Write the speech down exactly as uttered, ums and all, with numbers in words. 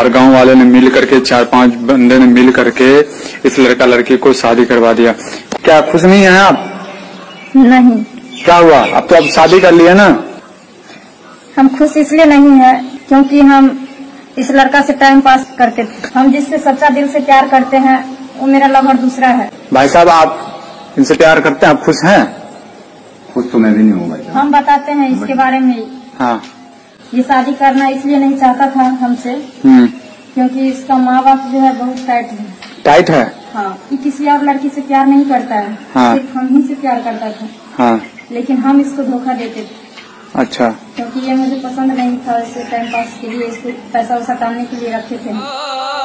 और गांव वाले ने मिल करके, चार पांच बंदे ने मिल करके इस लड़का लड़की को शादी करवा दिया। क्या खुश नहीं है आप? नहीं। क्या हुआ? अब तो अब शादी कर लिया ना। हम खुश इसलिए नहीं है क्योंकि हम इस लड़का से टाइम पास करते थे। हम जिससे सच्चा दिल से प्यार करते हैं वो मेरा लवर दूसरा है। भाई साहब, आप इनसे प्यार करते हैं, आप खुश हैं? खुश तो मैं भी नहीं हूँ भाई। हम बताते हैं इसके बारे में। हाँ। ये शादी करना इसलिए नहीं चाहता था हमसे क्योंकि इसका माँ बाप जो है बहुत टाइट है। टाइट है? हाँ। ये किसी और लड़की से प्यार नहीं करता है। हाँ। सिर्फ हम ही से प्यार करता था। हाँ। लेकिन हम इसको धोखा देते थे। अच्छा। क्योंकि ये मुझे पसंद नहीं था, इससे टाइम पास के लिए, इसको पैसा वैसा डालने के लिए रखे थे।